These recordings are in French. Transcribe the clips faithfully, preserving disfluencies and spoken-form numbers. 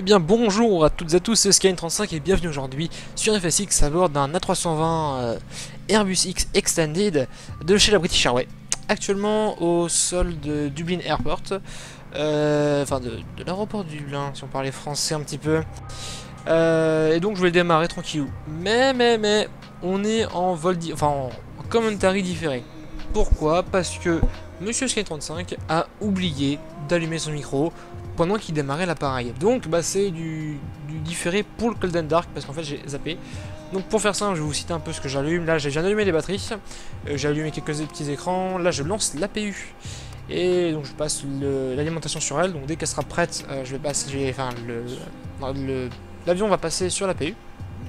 Eh bien bonjour à toutes et à tous, c'est Skyline trente-cinq et bienvenue aujourd'hui sur F S X à bord d'un A trois cent vingt euh, Airbus X Extended de chez la British Airways. Actuellement au sol de Dublin Airport, euh, enfin de, de l'aéroport de Dublin si on parlait français un petit peu. Euh, et donc je vais démarrer tranquillou. Mais mais mais on est en vol, di enfin en, en commentary différé. Pourquoi? Parce que Monsieur Skyline trente-cinq a oublié d'allumer son micro pendant qu'il démarrait l'appareil. Donc bah c'est du, du différé pour le Cold and Dark parce qu'en fait j'ai zappé. Donc pour faire ça, je vais vous citer un peu ce que j'allume. Là j'ai déjà allumé les batteries, euh, j'ai allumé quelques petits écrans. Là je lance l'A P U et donc je passe l'alimentation sur elle. Donc dès qu'elle sera prête, euh, je vais passer, enfin le, le l'avion va passer sur l'A P U.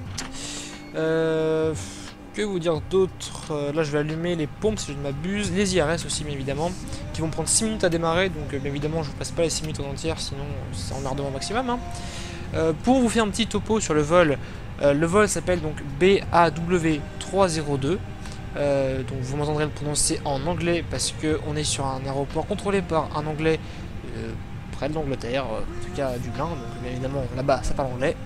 Euh, que vous dire d'autre? euh, Là je vais allumer les pompes si je ne m'abuse, les I R S aussi bien évidemment, qui vont prendre six minutes à démarrer, donc euh, bien évidemment je vous passe pas les six minutes en entière, sinon c'est emmerdement maximum. Hein. Euh, pour vous faire un petit topo sur le vol, euh, le vol s'appelle donc B A W trois zéro deux, euh, donc vous m'entendrez le prononcer en anglais parce qu'on est sur un aéroport contrôlé par un anglais euh, près de l'Angleterre, euh, en tout cas à Dublin, donc bien évidemment là-bas ça parle anglais.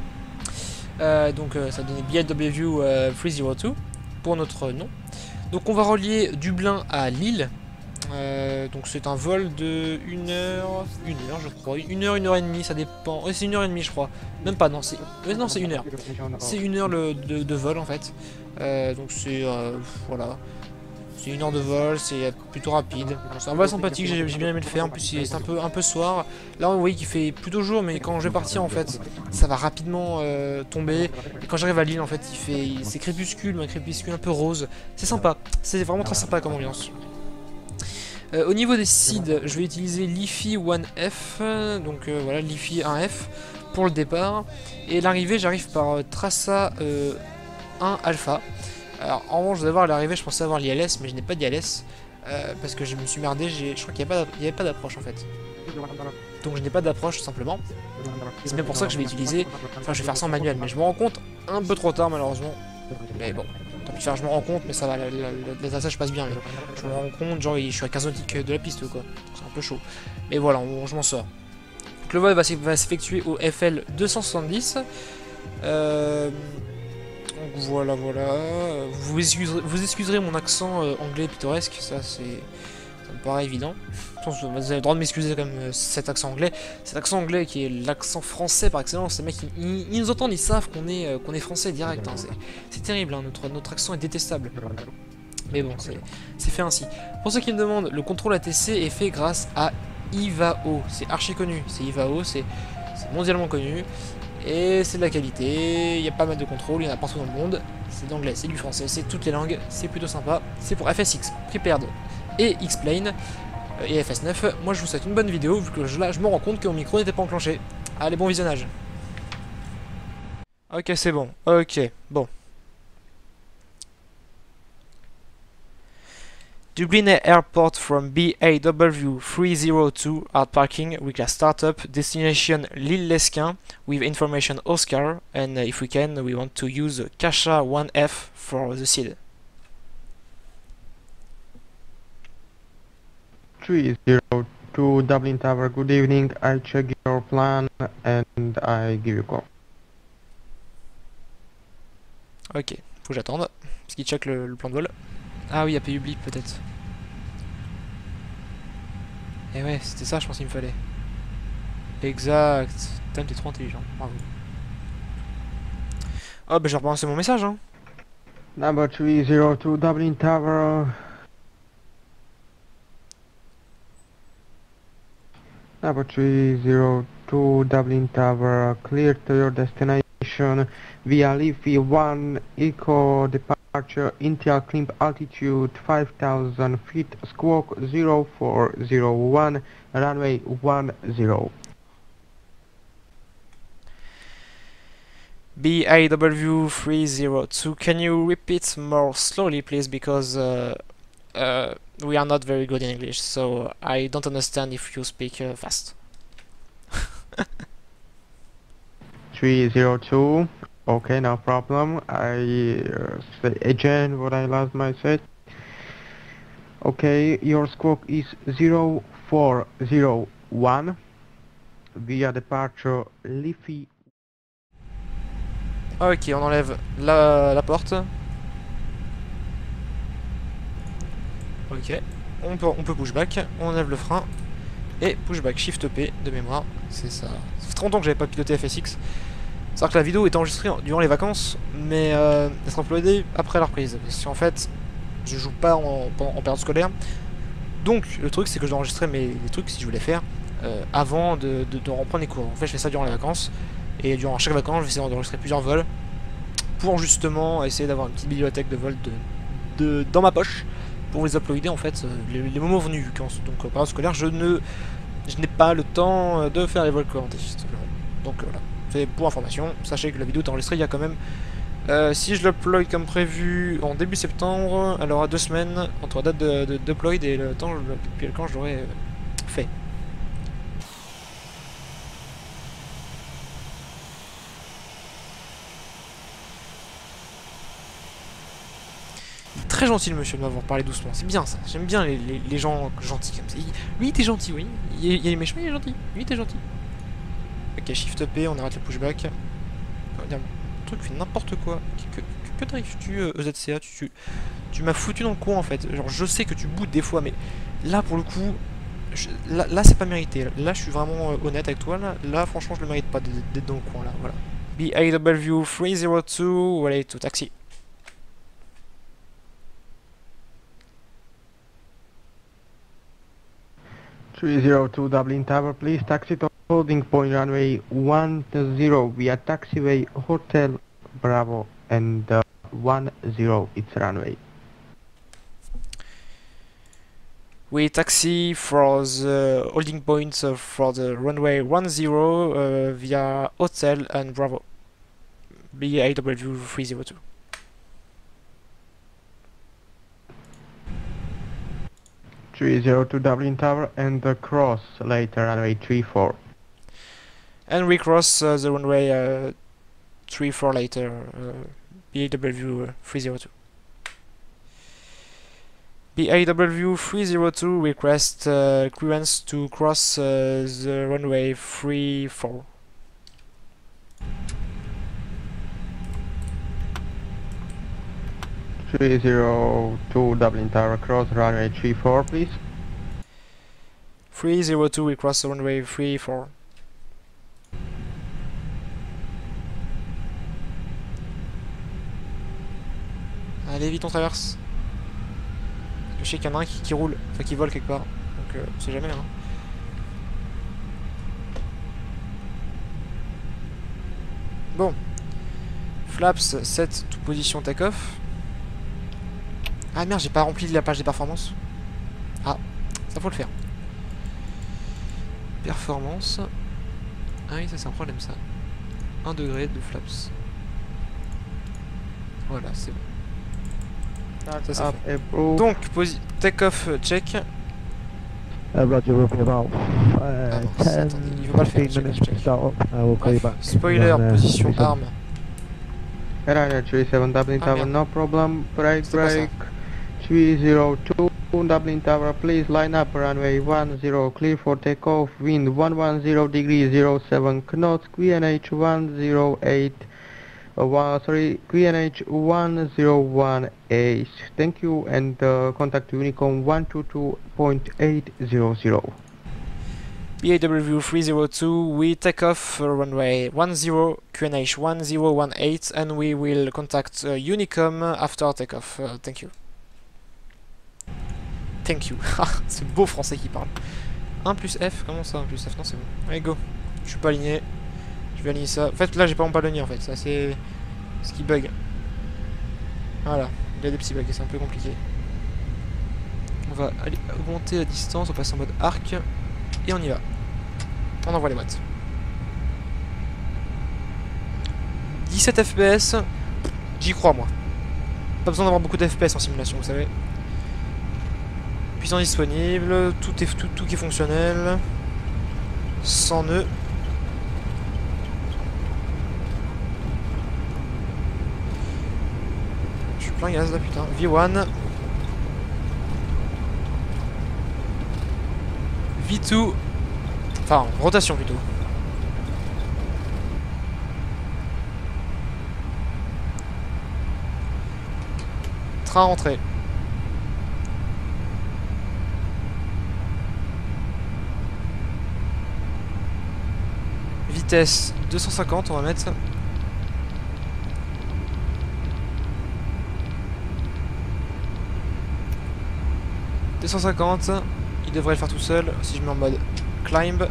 Euh, donc euh, ça donnait B A W euh, trois zéro deux pour notre nom. Donc on va relier Dublin à Lille. Euh, donc c'est un vol de une heure, une heure je crois, une heure, une heure et demie, ça dépend. Ouais, c'est une heure et demie je crois. Même pas, non c'est, ouais, non c'est une heure. C'est une heure le, de, de vol en fait. Euh, donc c'est euh, voilà. C'est une heure de vol, c'est plutôt rapide. C'est un vol sympathique, j'ai bien aimé le faire. En plus, c'est un peu, un peu soir. Là, vous voyez qu'il fait plutôt jour, mais quand je vais partir, en fait, ça va rapidement euh, tomber. Et quand j'arrive à Lille, en fait, il fait, c'est crépuscule, mais un crépuscule un peu rose. C'est sympa. C'est vraiment très sympa comme ambiance. Euh, au niveau des S I D, je vais utiliser l'I F I un F. Donc euh, voilà, l'I F I un F pour le départ. Et l'arrivée, j'arrive par euh, Trasa euh, un Alpha. Alors en revanche, je vais voir à l'arrivée, je pensais avoir l'I L S, mais je n'ai pas d'I L S euh, parce que je me suis merdé. Je crois qu'il n'y avait pas d'approche en fait. Donc je n'ai pas d'approche tout simplement. C'est bien pour ça que je vais utiliser. Enfin, je vais faire ça en manuel, mais je me rends compte un peu trop tard malheureusement. Mais bon, tant pis faire, je me rends compte, mais ça va, l'atterrissage passe bien. Je me rends compte, genre je suis à quinze nautiques de la piste quoi. C'est un peu chaud. Mais voilà, on, je m'en sors. Donc, le vol va s'effectuer au F L deux cent soixante-dix. Euh. Donc voilà, voilà. Vous excuserez, vous excuserez mon accent euh, anglais pittoresque, ça c'est, ça me paraît évident. Vous avez le droit de m'excuser comme euh, cet accent anglais, cet accent anglais qui est l'accent français par excellence. Les mecs, ils, ils, ils nous entendent, ils savent qu'on est, euh, qu'on est français direct. Hein. C'est terrible, hein. notre, notre accent est détestable. Mais bon, c'est fait ainsi. Pour ceux qui me demandent, le contrôle A T C est fait grâce à Ivao. C'est archi connu. C'est Ivao, c'est mondialement connu. Et c'est de la qualité, il y a pas mal de contrôle, il y en a partout dans le monde. C'est d'anglais, c'est du français, c'est toutes les langues, c'est plutôt sympa. C'est pour F S X, Prepared et X-Plane et F S neuf. Moi je vous souhaite une bonne vidéo vu que je, là je me rends compte que mon micro n'était pas enclenché. Allez, bon visionnage. Ok, c'est bon, ok, bon. Dublin Airport from B A W three zero two out parking with a startup destination Lille-Lesquin with information Oscar, and uh, if we can we want to use Kasha one F for the S I D. three zero two Dublin Tower, good evening, I check your plan and I give you a call. Ok, faut que j'attende, parce qu'il check le, le plan de vol. Ah oui, A P U blip peut-être. Eh ouais, c'était ça je pense qu'il me fallait. Exact. Putain, t'es trop intelligent, bravo. Oh bah je vais repenser mon message hein. Number three zero two Dublin Tower. Number three zero two Dublin Tower, clear to your destination via Leafy one Eco departure Intel climb altitude five thousand feet, squawk zero four zero one, runway one zero. B A W three zero two, can you repeat more slowly please, because uh, uh, we are not very good in English, so I don't understand if you speak uh, fast. three zero two, okay, no problem. I uh, say again what I last my said. Okay, your squawk is zero four zero one, via departure Liffey. Ok, on enlève la, la porte. Ok, on peut, on peut pushback, on enlève le frein. Et pushback, shift P de mémoire, c'est ça. Ça fait trente ans que j'avais pas piloté F S X. C'est-à-dire que la vidéo est enregistrée durant les vacances, mais euh, elle sera uploadée après la reprise. Parce qu'en fait, je joue pas en, en période scolaire. Donc, le truc, c'est que je dois enregistrer mes, les trucs, si je voulais faire, euh, avant de, de, de reprendre les cours. En fait, je fais ça durant les vacances. Et durant chaque vacances, je vais essayer d'enregistrer plusieurs vols. Pour justement essayer d'avoir une petite bibliothèque de vols de, de, dans ma poche. Pour les uploader, en fait, les, les moments venus. Donc, en période scolaire, je ne je n'ai pas le temps de faire les vols commentés, tout simplement. Donc, voilà. C'est pour information. Sachez que la vidéo est enregistrée il y a quand même... Euh, si je l'upload comme prévu en début septembre, elle aura deux semaines entre la date de, de, d'upload et le temps depuis quand je l'aurai fait. Très gentil le monsieur de m'avoir parlé doucement, c'est bien ça, j'aime bien les, les, les gens gentils comme ça. Il, lui il était gentil, oui, il, il est méchant, il est gentil, lui il était gentil. Ok, shift P, on arrête le pushback. Le truc fait n'importe quoi. Que, que, que t'arrives-tu, E Z C A? Tu, tu, tu m'as foutu dans le coin en fait. Genre, je sais que tu bootes des fois, mais là pour le coup, je, là, là c'est pas mérité. Là, je suis vraiment euh, honnête avec toi. Là, là franchement, je le mérite pas d'être dans le coin là. Voilà. B A W three zero two, ready to taxi. three zero two Dublin Tower, please taxi to holding point runway one zero via taxiway Hotel Bravo and uh, one zero, it's runway. We taxi for the holding point uh, for the runway one zero uh, via Hotel and Bravo. B A W three zero two. three zero two Dublin Tower and uh, cross later runway three four. And we cross uh, the runway uh, three four later, uh, B A W three zero two. B A W three zero two request uh, clearance to cross uh, the runway three four. three zero two Dublin Tower, cross runway three four, please. three zero two, we cross the runway three four. Allez, vite, on traverse. Je sais qu'il y en a un qui, qui roule, enfin qui vole quelque part. Donc, euh, on sait jamais, hein. Bon. Flaps set to position take-off. Ah merde, j'ai pas rempli la page des performances. Ah, ça faut le faire. Performance. Ah oui, ça c'est un problème ça. un degré de flaps. Voilà, c'est bon. Ça, ça fait. Donc, take-off check. Uh, Roger, we'll be about uh, Ah bon, ten, attendez, il veut pas le faire, fifteen minutes check, to check. start up. Uh, we'll call you back. Spoiler, Then, uh, position reset. arme. Ryanair three seven Dublin Ah, Tower, merde. no problem, break, C'est pas ça. break. three zero two Dublin Tower, please line up runway one zero, clear for takeoff, wind one one zero degrees zero seven knots, Q N H one zero eight, uh, one, sorry, Q N H one zero one eight, thank you, and uh, contact Unicom one two two point eight zero zero. B A W three zero two, we take off uh, runway one zero, Q N H one zero one eight, and we will contact uh, Unicom after takeoff. Uh, thank you. Thank you. C'est beau français qui parle. un plus F, comment ça un plus F? Non, c'est bon. Allez, go. Je suis pas aligné. Je vais aligner ça. En fait, là, j'ai pas vraiment pas aligné en fait. Ça, c'est ce qui bug. Voilà. Il y a des petits bugs et c'est un peu compliqué. On va aller augmenter la distance. On passe en mode arc. Et on y va. On envoie les watts. dix-sept F P S. J'y crois, moi. Pas besoin d'avoir beaucoup de F P S en simulation, vous savez. Puissance disponible. Tout, est, tout, tout qui est fonctionnel. Sans nœuds. Je suis plein gaz là, putain. V un. V deux. Enfin, rotation plutôt. Train rentré. Vitesse deux cent cinquante, on va mettre. deux cent cinquante, il devrait le faire tout seul si je mets en mode climb.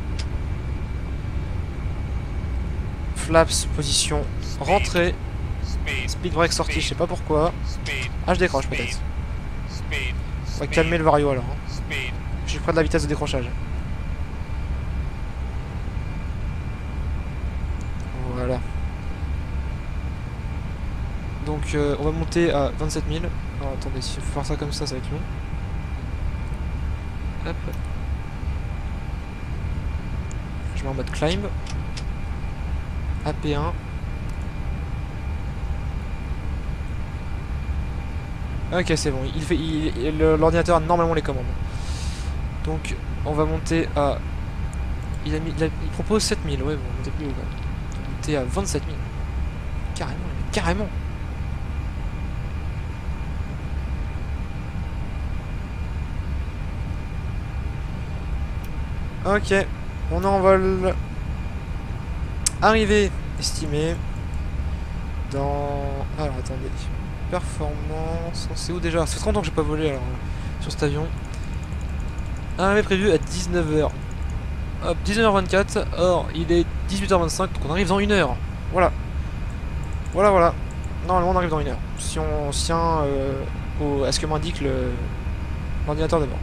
Flaps, position, rentrée. Speed break sortie, je sais pas pourquoi. Ah, je décroche peut-être. On va calmer le vario alors. Hein. Je suis près de la vitesse de décrochage. Voilà. Donc euh, on va monter à vingt-sept mille. Alors attendez, si je faut faire ça comme ça, ça va être long. Hop. Je mets en mode climb. A P un. Ok, c'est bon. Il fait, il, l'ordinateur a normalement les commandes. Donc, on va monter à. Il a mis, il, a, il propose sept mille. Ouais, bon, on monter plus haut quand même. On va monter à vingt-sept mille. Carrément, carrément. Ok, on envole. Arrivée estimée dans... Alors attendez, performance, c'est où déjà? Ça fait trente ans que j'ai pas volé alors sur cet avion. Arrivée prévue à dix-neuf heures. Hop, dix-neuf heures vingt-quatre, or il est dix-huit heures vingt-cinq, donc on arrive dans une heure. Voilà. Voilà, voilà. Normalement on arrive dans une heure. Si on se tient euh, au, à ce que m'indique l'ordinateur d'abord.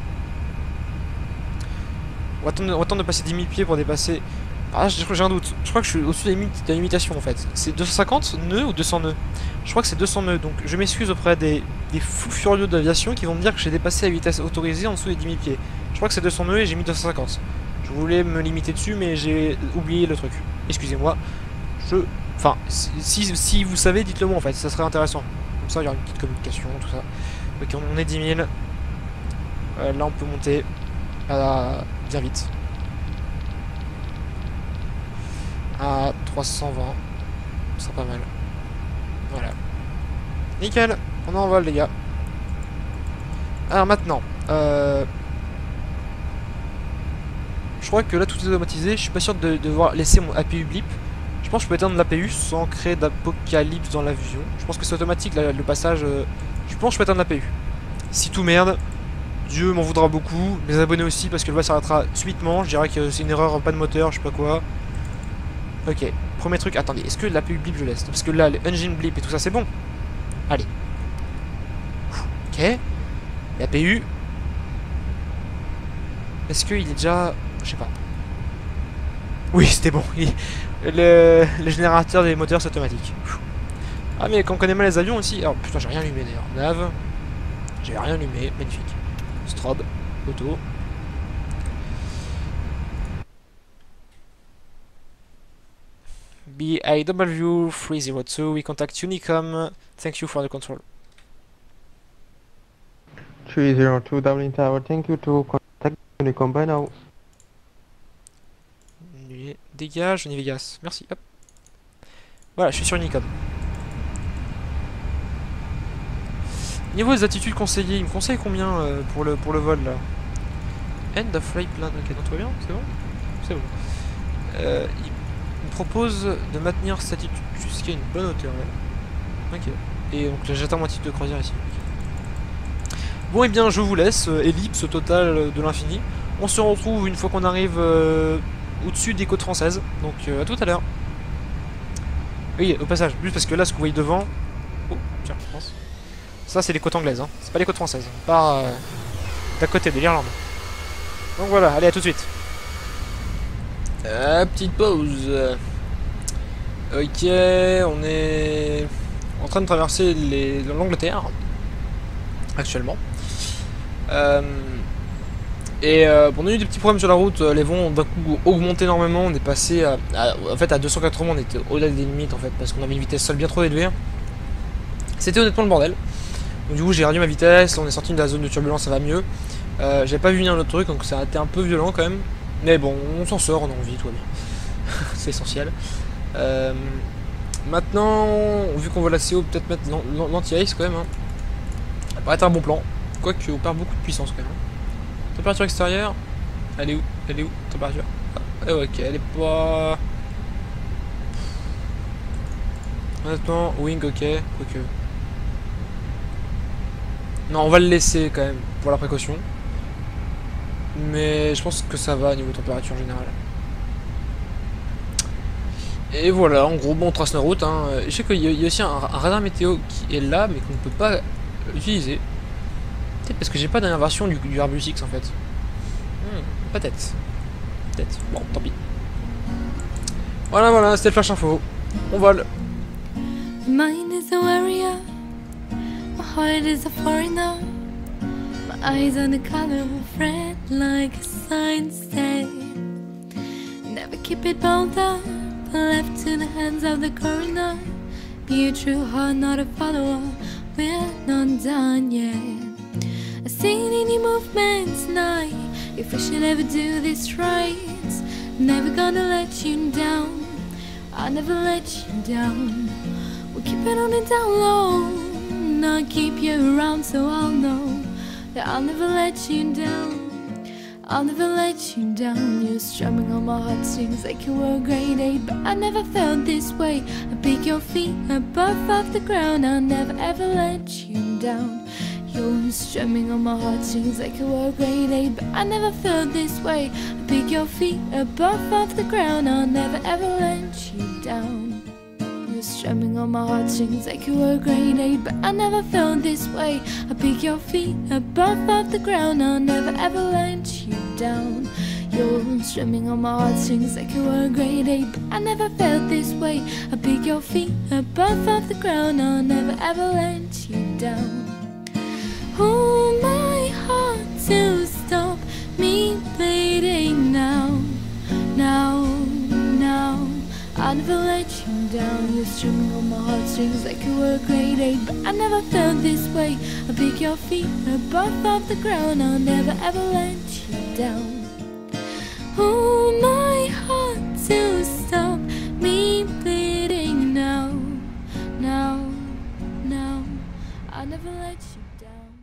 On va attendre, on va attendre de passer dix mille pieds pour dépasser... Ah, j'ai un doute. Je crois que je suis au-dessus de la limitation en fait. C'est deux cent cinquante nœuds ou deux cents nœuds? Je crois que c'est deux cents nœuds. Donc je m'excuse auprès des, des fous furieux d'aviation qui vont me dire que j'ai dépassé la vitesse autorisée en dessous des dix mille pieds. Je crois que c'est deux cents nœuds et j'ai mis deux cent cinquante. Je voulais me limiter dessus mais j'ai oublié le truc. Excusez-moi. Je... Enfin, si, si vous savez, dites-le moi en fait. Ça serait intéressant. Comme ça, il y aura une petite communication, tout ça. Ok, on est dix mille. Euh, là, on peut monter à... bien vite. À trois cent vingt, ce sera pas mal. Voilà. Nickel, on envole les gars. Alors maintenant, euh... je crois que là tout est automatisé. Je suis pas sûr de devoir laisser mon A P U blip. Je pense que je peux éteindre l'A P U sans créer d'apocalypse dans l'avion. Je pense que c'est automatique là, le passage. Euh... Je pense que je peux éteindre l'A P U. Si tout merde, Dieu m'en voudra beaucoup. Mes abonnés aussi parce que le vol s'arrêtera subitement. Je dirais que c'est une erreur, pas de moteur, je sais pas quoi. Ok, premier truc, attendez, est-ce que l'A P U blip je laisse? Parce que là, le engine blip et tout ça, c'est bon. Allez. Ok. L'A P U. Est-ce qu'il est déjà... Je sais pas. Oui, c'était bon. Il... Le... le générateur des moteurs, c'est automatique. Ah, mais quand on connaît mal les avions aussi... Alors, putain, j'ai rien allumé d'ailleurs. Nav. J'ai rien allumé, magnifique. Strobe, auto. B A W three zero two, we contact Unicom. Thank you for the control. three zero two Dublin Tower, thank you to contact Unicom by now. Dégage, Vegas. Merci, hop. Voilà, je suis sur Unicom. Niveau des attitudes conseillées, il me conseille combien euh, pour, le, pour le vol là? End of flight plan, ok, donc tout va bien, c'est bon? C'est bon. Euh, il me propose de maintenir cette attitude jusqu'à une bonne hauteur. Ouais. Ok. Et donc là j'attends mon titre de croisière ici. Okay. Bon et eh bien je vous laisse, euh, ellipse totale de l'infini. On se retrouve une fois qu'on arrive euh, au-dessus des côtes françaises. Donc euh, à tout à l'heure. Oui, au passage, juste parce que là ce que vous voyez devant... Oh, tiens, je pense. Ça c'est les côtes anglaises, hein. C'est pas les côtes françaises. On part euh, d'à côté de l'Irlande. Donc voilà, allez à tout de suite. Euh, petite pause. Ok, on est en train de traverser l'Angleterre actuellement. Euh, et euh, on a eu des petits problèmes sur la route. Les vents ont d'un coup augmenté énormément. On est passé à, à, en fait à deux cent quatre-vingts. On était au-delà des limites en fait parce qu'on avait une vitesse seule bien trop élevée. C'était honnêtement le bordel. Donc du coup j'ai réduit ma vitesse. On est sorti de la zone de turbulence, ça va mieux. Euh, J'avais pas vu venir un autre truc, donc ça a été un peu violent quand même. Mais bon, on s'en sort, on a envie, tout va bien. C'est essentiel. Euh, maintenant, vu qu'on voit la C O, peut-être mettre l'anti-ice quand même. Hein. Ça paraît être un bon plan. Quoique, on perd beaucoup de puissance quand même. Température extérieure. Elle est où? Elle est où? Température. Ah, ok, elle est pas... Honnêtement, wing, ok. Quoique... Non, on va le laisser quand même, pour la précaution. Mais je pense que ça va niveau température générale. Et voilà, en gros, bon, on trace la route. Hein. Je sais qu'il y a aussi un, un radar météo qui est là, mais qu'on ne peut pas utiliser. Peut-être parce que j'ai pas dernière version du, du Airbus X en fait. Hmm, peut-être. Peut-être. Bon, tant pis. Voilà, voilà, c'était le flash info. On vole. Mine is a warrior, my heart is a foreigner, my eyes on the color of red like a sign say. Never keep it bound up, left in the hands of the coroner. Be a true heart, not a follower, we're not done yet. I've seen any movement tonight, if I should ever do this right, never gonna let you down, I'll never let you down. We'll keep it on the down low, not keep you around so I'll know that I'll never let you down, I'll never let you down. You're strumming on my heartstrings like you were grade eight, but I never felt this way. I pick your feet above off the ground, I'll never ever let you down. You're strumming on my heartstrings like you were grade eight, but I never felt this way. I pick your feet above off the ground, I'll never ever let you down. You're strumming on my heartstrings like you were grade eight, but I never felt this way. I pick your feet above off the ground, I'll never ever let you down. You're strumming on my heartstrings like you were grade eight, but I never felt this way. I pick your feet above off the ground, I'll never ever let you down. Oh, my heart to stop me bleeding now, now, now. I never let you down. You're strumming on my heartstrings like you were grade eight, but I never felt this way. I pick your feet above off the ground, I'll never ever let you down. Oh, my heart to stop me bleeding now, now, now. I never let you down.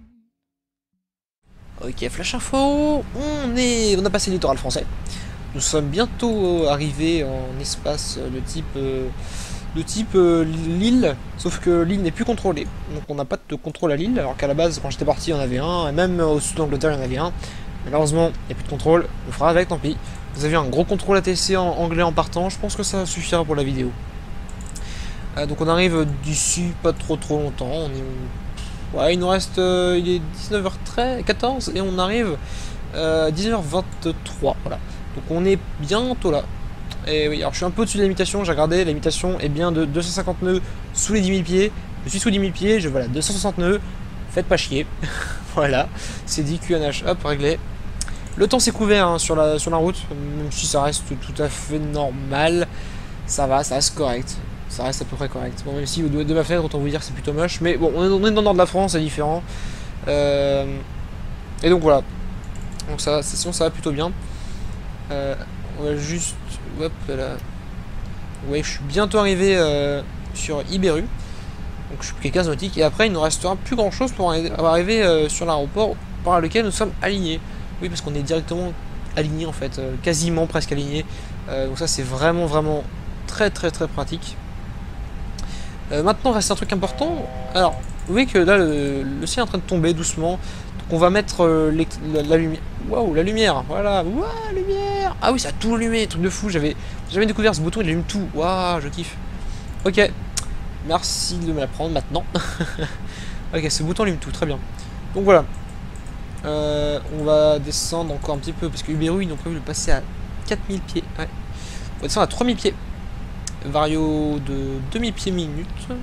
Ok, flash info. On est, on a passé le littoral français. Nous sommes bientôt arrivés en espace de type, euh, de type euh, Lille, sauf que l'île n'est plus contrôlée. Donc on n'a pas de contrôle à Lille, alors qu'à la base, quand j'étais parti, il y en avait un, et même au sud d'Angleterre, il y en avait un. Malheureusement, il n'y a plus de contrôle, on fera avec, tant pis. Vous avez un gros contrôle A T C en anglais en partant, je pense que ça suffira pour la vidéo. Euh, donc on arrive d'ici pas trop trop longtemps, on est... Ouais, il nous reste... Euh, il est dix-neuf heures treize, quatorze, et on arrive euh, à dix-neuf heures vingt-trois, voilà. Donc on est bientôt là. Et oui, alors je suis un peu au-dessus de la limitation, j'ai regardé, la limitation est bien de deux cent cinquante nœuds sous les dix mille pieds. Je suis sous dix mille pieds, je voilà, deux cent soixante nœuds, faites pas chier. Voilà, c'est dit, Q N H, hop, réglé. Le temps s'est couvert hein, sur, la, sur la route, même si ça reste tout à fait normal. Ça va, ça reste correct. Ça reste à peu près correct. Bon, même si de, de ma fenêtre, autant vous dire que c'est plutôt moche. Mais bon, on est, on est dans le nord de la France, c'est différent. Euh, et donc voilà. Donc ça, sinon ça va plutôt bien. Euh, on va juste... Hop là. Ouais, je suis bientôt arrivé euh, sur Iberu. Donc je suis plus qu'à quinze nautiques. Et après, il nous restera plus grand chose pour arriver euh, sur l'aéroport par lequel nous sommes alignés. Oui, parce qu'on est directement alignés en fait. Euh, quasiment presque alignés. Euh, donc ça, c'est vraiment, vraiment très, très, très pratique. Euh, maintenant, reste un truc important. Alors, vous voyez que là, le, le ciel est en train de tomber doucement. Donc on va mettre euh, les, la, la lumière. Waouh, la lumière, voilà, waouh, lumière. Ah oui, ça a tout allumé, truc de fou. J'avais jamais découvert ce bouton, il allume tout. Waouh, je kiffe. Ok, merci de me l'apprendre maintenant. Ok, ce bouton allume tout, très bien. Donc voilà. Euh, on va descendre encore un petit peu parce que Uberu ils ont prévu de passer à quatre mille pieds. Ouais. On va descendre à trois mille pieds. Vario de deux mille pieds minute.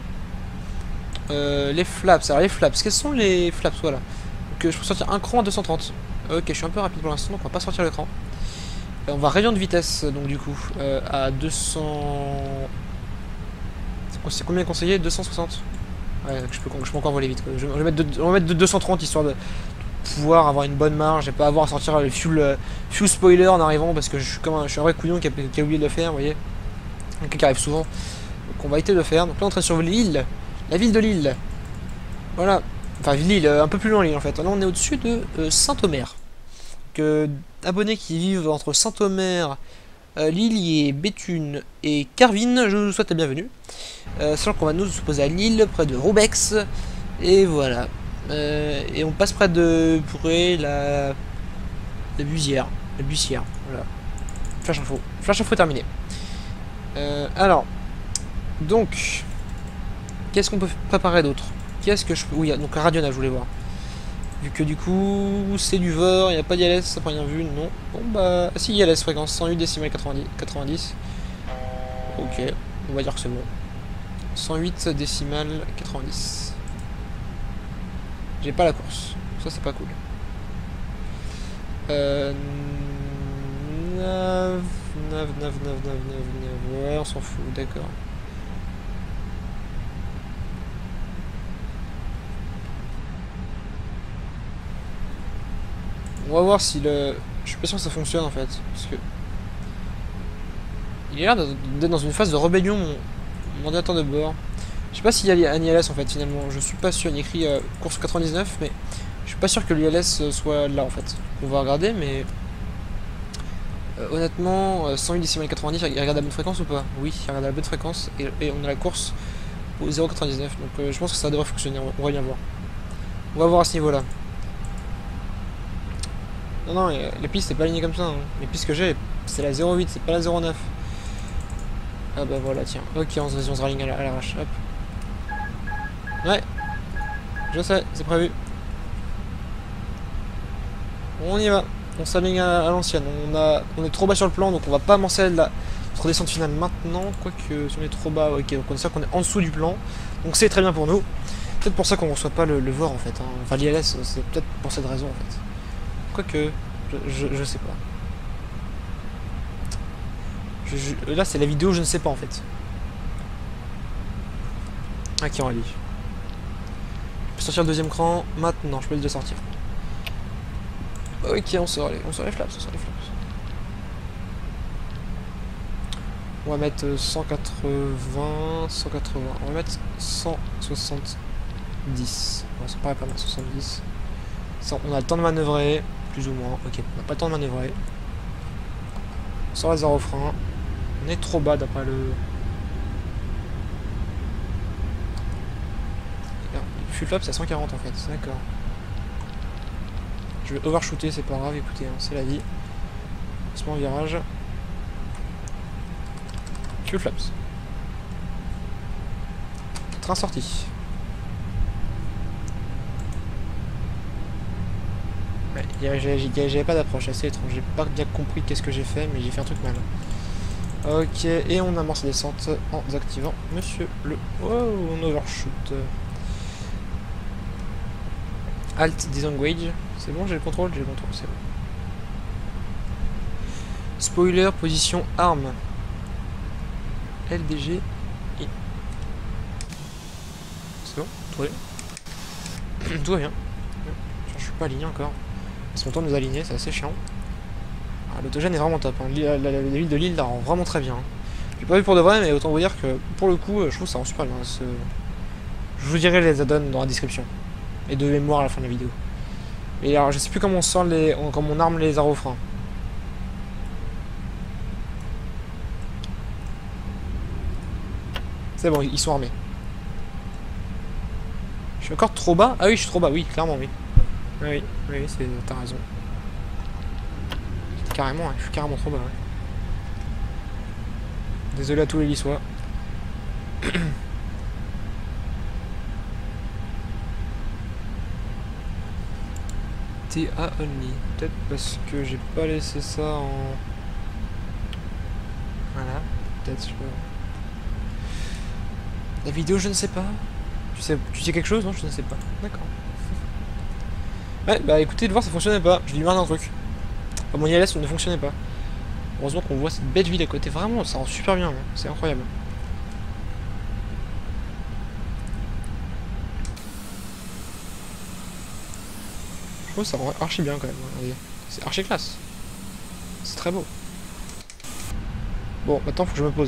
Euh, les flaps, alors les flaps, quels sont les flaps? Voilà. Donc je peux sortir un cran à deux cent trente. Ok, je suis un peu rapide pour l'instant, donc on va pas sortir le cran. Euh, on va réduire de vitesse, donc du coup, euh, à deux cents... C'est combien conseillé? Deux cent soixante. Ouais, je peux, je peux encore voler vite. Quoi. Je, je, vais mettre de, on va mettre de deux cent trente histoire de pouvoir avoir une bonne marge et pas avoir à sortir le fuel, euh, fuel spoiler en arrivant parce que je suis comme un, je suis un vrai couillon qui a, qui a oublié de le faire, vous voyez. Donc, qui arrive souvent. Donc on va éviter de le faire. Donc là on est en train de survoler l'île. La ville de Lille. Voilà. Enfin, l'île, un peu plus loin l'île en fait. Là, on est au-dessus de euh, Saint-Omer. Que abonnés qui vivent entre Saint-Omer, euh, Lillier, Béthune et Carvin, je vous souhaite la bienvenue. Euh, sachant qu'on va nous poser à Lille, près de Roubex. Et voilà. Euh, et on passe près de près la, la busière. La bussière. Voilà. Flash info. Flash info terminé. Euh, alors. Donc. Qu'est-ce qu'on peut préparer d'autre? Qu'est-ce que je peux. Oui, donc un radionnage, je voulais voir. Vu que du coup, c'est du V O R, il n'y a pas d'I L S, ça n'a rien vu, non. Bon bah, si, I L S, fréquence cent huit décimales quatre-vingt-dix. Ok, on va dire que c'est bon. cent huit décimales quatre-vingt-dix. J'ai pas la course, ça c'est pas cool. Euh... neuf, neuf, neuf, neuf, neuf, neuf, ouais, on s'en fout, d'accord. On va voir si le... Je suis pas sûr que ça fonctionne en fait, parce que... Il a l'air d'être dans une phase de rébellion, mon, mon ordinateur de bord. Je sais pas s'il y a un I L S en fait, finalement, je suis pas sûr, il y a écrit euh, course quatre-vingt-dix-neuf, mais je suis pas sûr que l'I L S soit là en fait. On va regarder, mais... Euh, honnêtement, euh, cent huit décimales quatre-vingt-dix, il regarde la bonne fréquence ou pas? Oui, il regarde la bonne fréquence, et, et on a la course au zéro virgule quatre-vingt-dix-neuf, donc euh, je pense que ça devrait fonctionner, on va bien voir. On va voir à ce niveau-là. Non, non, les pistes c'est pas aligné comme ça. Hein. Les pistes que j'ai, c'est la zéro huit, c'est pas la zéro neuf. Ah bah voilà, tiens. Ok, on se, on se raligne à l'arrache. Hop. Ouais. Je sais, c'est prévu. On y va. On s'aligne à, à l'ancienne. On, a, on est trop bas sur le plan, donc on va pas amorcer la notre descente finale maintenant. Quoique, si on est trop bas, ok, donc on est sûr qu'on est en dessous du plan. Donc c'est très bien pour nous. Peut-être pour ça qu'on reçoit pas le, le V O R en fait. Hein. Enfin, l'I L S, c'est peut-être pour cette raison en fait. Quoique, je, je, je sais pas. Je, je, là, c'est la vidéo, je ne sais pas en fait. Ah, qui en lit. Je peux sortir le deuxième cran maintenant, je peux le sortir. Ok, on sort les, on sort les flaps, on sort les flaps. On va mettre cent quatre-vingts, cent quatre-vingts, on va mettre cent soixante-dix. Bon, ça paraît pas mal, soixante-dix. On a le temps de manœuvrer. Plus ou moins, ok, on n'a pas le temps de manœuvrer. On sort les arrêts au frein. On est trop bas d'après le... Le full flap c'est à cent quarante en fait, d'accord. Je vais overshooter, c'est pas grave, écoutez, hein, c'est la vie. On se met en virage. Full flaps. Train sorti. Ouais, j'avais pas d'approche, assez étrange, j'ai pas bien compris qu'est-ce que j'ai fait, mais j'ai fait un truc mal. Ok, et on amorce la descente en désactivant monsieur le... Oh, on overshoot. Alt, disengage, c'est bon, j'ai le contrôle, j'ai le contrôle, c'est bon. Spoiler, position arme. L D G, I. C'est bon, tout va bien. Tout va bien. Je suis pas aligné encore. C'est mon temps de nous aligner, c'est assez chiant. Ah, l'autogène est vraiment top. Hein. La, la, la ville de Lille la rend vraiment très bien. Hein. J'ai pas vu pour de vrai, mais autant vous dire que pour le coup, je trouve que ça rend super bien. Ce... Je vous dirai les add-ons dans la description. Et de mémoire à la fin de la vidéo. Et alors, je sais plus comment on sort les, comment on arme les arrêts au frein. C'est bon, ils sont armés. Je suis encore trop bas? Ah oui, je suis trop bas, oui, clairement, oui. Oui, oui, oui, t'as raison. Carrément, hein, je suis carrément trop bas. Ouais. Désolé à tous les Lissois. T A only. Peut-être parce que j'ai pas laissé ça en... Voilà, peut-être je peux... La vidéo, je ne sais pas. Tu sais, tu sais quelque chose? Non, je ne sais pas. D'accord. Ouais, bah écoutez, de voir ça fonctionnait pas. Je lui demande un truc. Enfin, mon I L S ne fonctionnait pas. Heureusement qu'on voit cette belle ville à côté. Vraiment, ça rend super bien. Hein. C'est incroyable. Je trouve que ça rend archi bien quand même. Regardez. C'est archi classe. C'est très beau. Bon, maintenant faut que je me pose.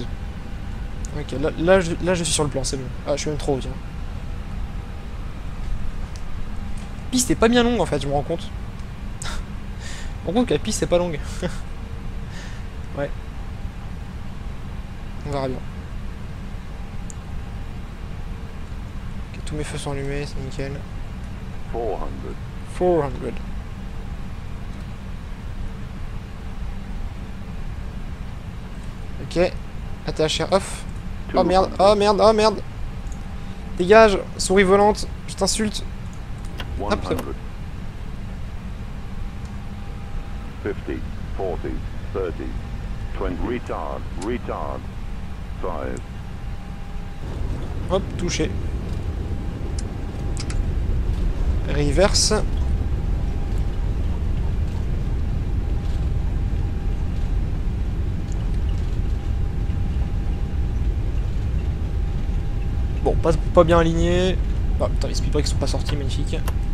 Ok, là, là, je, là je suis sur le plan, c'est bon. Ah, je suis même trop haut, tiens. piste est pas bien longue en fait, je me rends compte. Je me rends compte que la piste est pas longue. Ouais. On verra bien. Ok, tous mes feux sont allumés, c'est nickel. four hundred. four hundred. Ok. Attache air off. Oh merde, oh merde, oh merde. Dégage, souris volante, je t'insulte. one Hop, c'est bon. hundred. fifty, forty, thirty, twenty. Retard, retard. five. Hop, touché. Reverse. Bon, pas, pas bien aligné. Ah, putain, les speed breaks sont pas sortis, magnifique.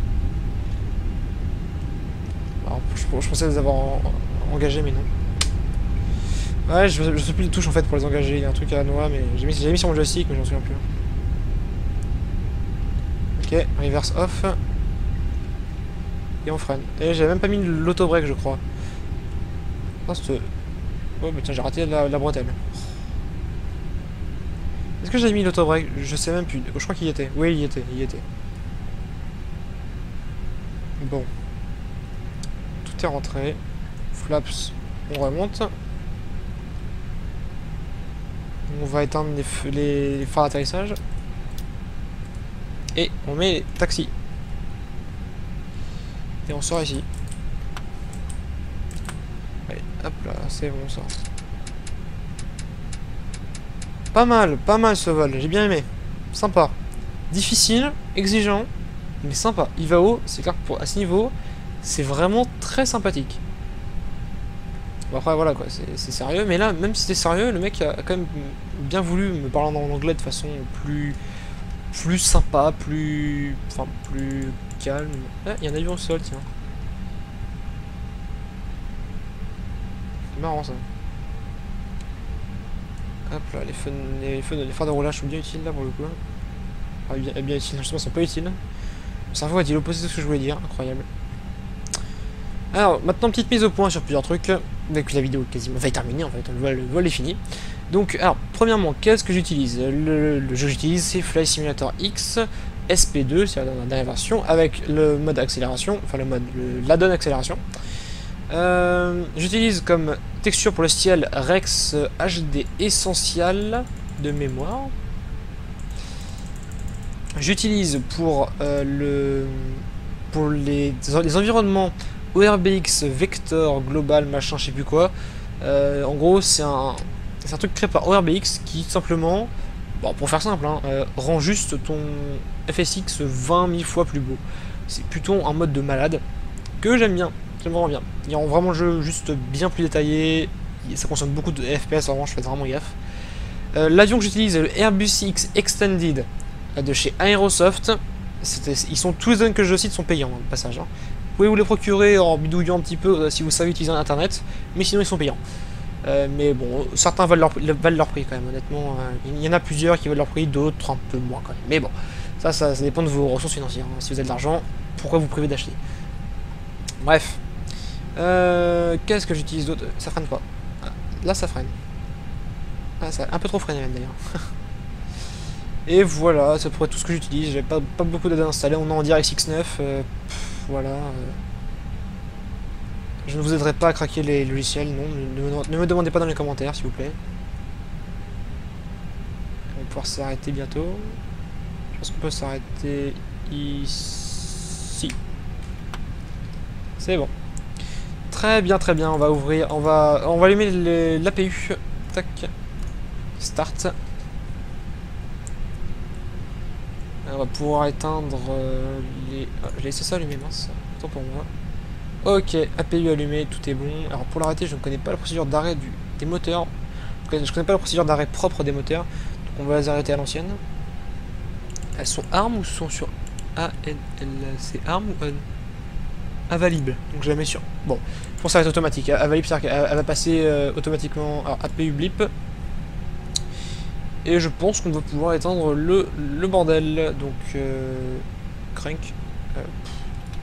Alors, je, je pensais les avoir en, en, engagés, mais non. Ouais, je, je sais plus les touches en fait pour les engager. Il y a un truc à la noix, mais j'ai mis, mis sur mon joystick, mais j'en souviens plus. Ok, reverse off. Et on freine. Et j'avais même pas mis l'auto-break, je crois. Non, c'est... Oh, mais tiens, j'ai raté la, la bretelle. Est-ce que j'avais mis l'auto-break? Je sais même plus. Je crois qu'il y était. Oui, il y était, il y était. Bon. Tout est rentré. Flaps, on remonte. On va éteindre les, les, les phares d'atterrissage. Et on met les taxis. Et on sort ici. Allez, hop là, c'est bon ça. Pas mal, pas mal ce vol, j'ai bien aimé. Sympa. Difficile, exigeant, mais sympa. Il va haut, c'est clair que pour, à ce niveau, c'est vraiment très sympathique. Bon après voilà quoi, c'est sérieux, mais là, même si c'était sérieux, le mec a quand même bien voulu me parler en anglais de façon plus... plus sympa, plus... enfin, plus calme. Ah, il y a un avion au sol, tiens. C'est marrant ça. Hop là, les feux, les, feux, les phares de roulage sont bien utiles là pour le coup. Ah, bien, bien utiles, justement, ils sont pas utiles. Mon cerveau a dit l'opposé de ce que je voulais dire, incroyable. Alors, maintenant, petite mise au point sur plusieurs trucs. Donc la vidéo est quasiment va terminer en fait, le vol, le vol est fini. Donc, alors, premièrement, qu'est-ce que j'utilise? Le, le jeu que j'utilise, c'est Flight Simulator X S P deux, c'est la dernière version, avec le mode accélération, enfin le mode, l'add-on accélération. Euh, J'utilise comme texture pour le ciel Rex H D Essential de mémoire. J'utilise pour euh, le pour les, les environnements O R B X Vector Global machin je sais plus quoi. Euh, en gros c'est un c'est un truc créé par O R B X qui simplement, bon, pour faire simple, hein, euh, rend juste ton F S X vingt mille fois plus beau. C'est plutôt un mode de malade que j'aime bien. J'aime vraiment bien. Il rend vraiment le jeu juste bien plus détaillé. Ça consomme beaucoup de F P S, vraiment, je fais vraiment gaffe. Euh, L'avion que j'utilise, le Airbus X Extended de chez Aerosoft. Ils sont tous les zones que je cite sont payants, au passage. Hein. Vous pouvez vous les procurer en bidouillant un petit peu euh, si vous savez utiliser internet, mais sinon ils sont payants. Euh, mais bon, certains valent leur, valent leur prix quand même, honnêtement. Euh, il y en a plusieurs qui valent leur prix, d'autres un peu moins quand même. Mais bon, ça, ça, ça dépend de vos ressources financières. Hein. Si vous avez de l'argent, pourquoi vous privez d'acheter? Bref. Euh, Qu'est-ce que j'utilise d'autre? Ça freine pas. Ah, là, ça freine. Ah, ça a un peu trop freiné même d'ailleurs. Et voilà, c'est à peu près tout ce que j'utilise. J'ai pas, pas beaucoup d'aide installées. On est en DirectX neuf. Euh, pff, voilà. Euh. Je ne vous aiderai pas à craquer les logiciels, non. Ne, ne, ne me demandez pas dans les commentaires, s'il vous plaît. On va pouvoir s'arrêter bientôt. Je pense qu'on peut s'arrêter ici. C'est bon. Très bien, très bien. On va ouvrir. On va, on va allumer l'A P U. Tac. Start. On va pouvoir éteindre euh, les... Ah, j'ai laissé ça allumé, mince. Autant pour moi. Ok, A P U allumé, tout est bon. Alors pour l'arrêter, je ne connais pas la procédure d'arrêt des moteurs. Je connais, je connais pas la procédure d'arrêt propre des moteurs. Donc on va les arrêter à l'ancienne. Elles sont armes ou sont sur A N L? C'est arme ou on? Avalible. Donc je la mets sur... Bon, je pense que ça va être automatique. Avalible, c'est-à-dire qu'elle va passer euh, automatiquement... Alors A P U blip. Et je pense qu'on va pouvoir éteindre le, le bordel. Donc... Euh, crank. Euh,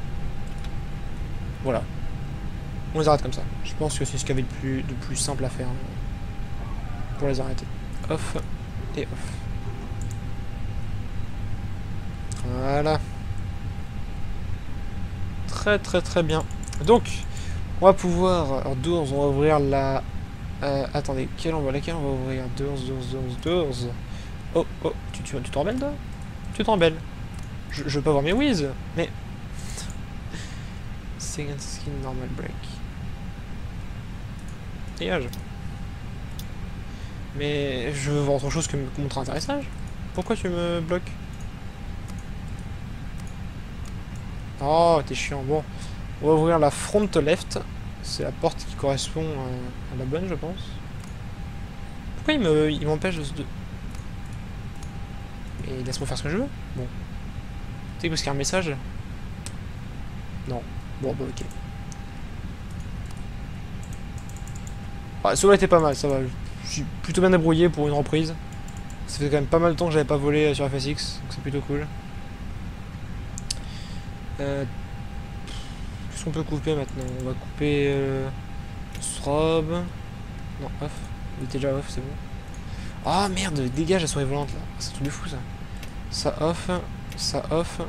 Voilà. On les arrête comme ça. Je pense que c'est ce qu'il y avait de plus, de plus simple à faire euh, pour les arrêter. Off et off. Voilà. Très très très bien. Donc, on va pouvoir... Alors, douze, on va ouvrir la... Euh, attendez, quelle on va, laquelle on va ouvrir? douze, douze, douze, douze. Oh, oh, tu tu tu te rebelles, toi? Tu te rebelles. Je, je veux pas voir mes whiz, mais... Second skin, normal break. Dégage. Mais je veux voir autre chose que montrer un atterrissage. Pourquoi tu me bloques? Oh, t'es chiant. Bon, on va ouvrir la front left. C'est la porte qui correspond à, à la bonne, je pense. Pourquoi il me, il m'empêche de... Mais laisse-moi faire ce que je veux. Bon. Tu sais parce qu'il y a un message? Non. Bon, bah ok. Ah, celui-là était pas mal, ça va. Je suis plutôt bien débrouillé pour une reprise. Ça fait quand même pas mal de temps que j'avais pas volé sur F S X, donc c'est plutôt cool. Euh, Qu'est-ce qu'on peut couper maintenant? On va couper euh, strobe. Non, off. Il était déjà off, c'est bon. Ah oh, merde, dégage la souris volante là. C'est un truc de fou ça. Ça off, ça off.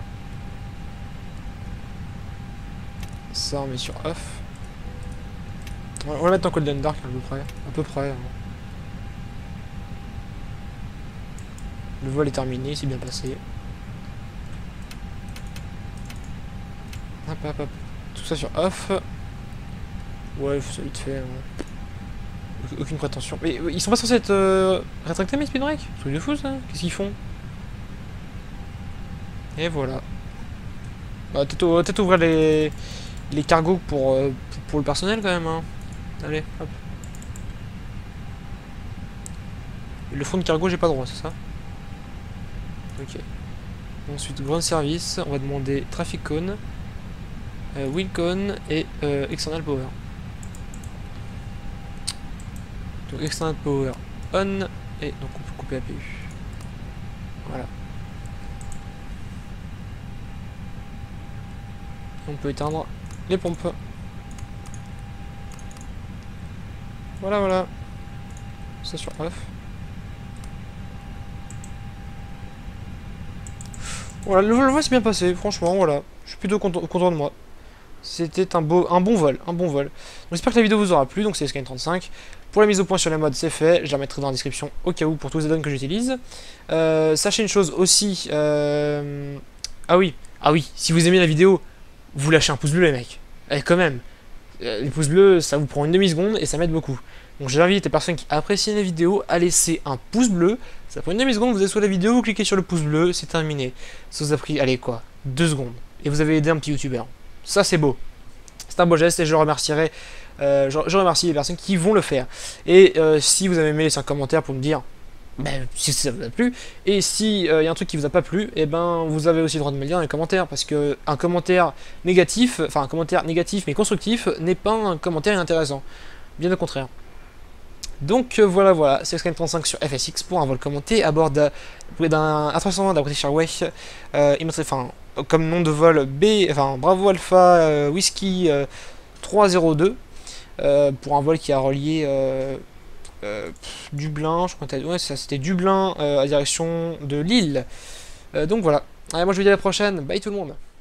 Ça on met sur off. On va le mettre en Golden Dark à peu près. À peu près. Hein. Le vol est terminé, c'est bien passé. Hop hop hop. Tout ça sur off. Ouais, ça vite fait. Hein. Aucune prétention. Mais ils sont pas censés être euh, rétractés mes speed break? Truc de fou ça. Qu'est-ce qu'ils font? Et voilà. Bah, peut-être peut ouvrir les, les cargos pour, euh, pour, pour le personnel quand même. Hein. Allez, hop. Et le front de cargo, j'ai pas droit, c'est ça? Ok. Ensuite, ground service, on va demander traffic cone, euh, wheel cone et euh, external power. Donc external power on, et donc on peut couper A P U. Voilà. On peut éteindre les pompes. Voilà, voilà. Ça sur off. Voilà, le vol, le vol s'est bien passé, franchement, voilà. Je suis plutôt content, content de moi. C'était un beau, un bon vol, un bon vol. J'espère que la vidéo vous aura plu, donc c'est Skyne trente-cinq. Pour la mise au point sur les mods, c'est fait. Je la mettrai dans la description au cas où pour tous les add-ons que j'utilise. Euh, sachez une chose aussi. Euh... Ah oui, ah oui, si vous aimez la vidéo, vous lâchez un pouce bleu les mecs. Eh, quand même. Les pouces bleus, ça vous prend une demi-seconde et ça m'aide beaucoup. Donc j'invite les personnes qui apprécient les vidéos à laisser un pouce bleu. Ça prend une demi-seconde, vous êtes sur la vidéo, vous cliquez sur le pouce bleu, c'est terminé. Ça vous a pris, allez quoi, deux secondes. Et vous avez aidé un petit youtubeur. Ça c'est beau. C'est un beau geste et je remercierai, euh, je, je remercie les personnes qui vont le faire. Et euh, si vous avez aimé, laissez un commentaire pour me dire ben, si ça vous a plu. Et si il euh, y a un truc qui vous a pas plu, et eh ben vous avez aussi le droit de me le dire dans les commentaires. Parce que un commentaire négatif, enfin un commentaire négatif mais constructif n'est pas un commentaire inintéressant. Bien au contraire. Donc euh, voilà, voilà, c'est Skyne trente-cinq sur F S X pour un vol commenté à bord d'un A trois cent vingt de la British Airways. Euh, il enfin, comme nom de vol B, enfin Bravo Alpha euh, Whisky euh, trois zéro deux euh, pour un vol qui a relié euh, euh, Dublin, je crois que ouais, c'était Dublin euh, à direction de Lille. Euh, donc voilà. Allez, moi je vous dis à la prochaine. Bye tout le monde.